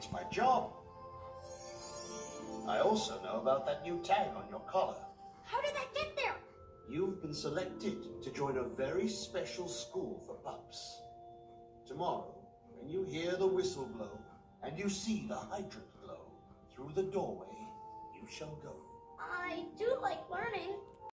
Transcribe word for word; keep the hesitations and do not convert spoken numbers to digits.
It's my job. I also know about that new tag on your collar. How did that get there? You've been selected to join a very special school for pups. Tomorrow, when you hear the whistle blow and you see the hydrant glow through the doorway, you shall go. I do like learning.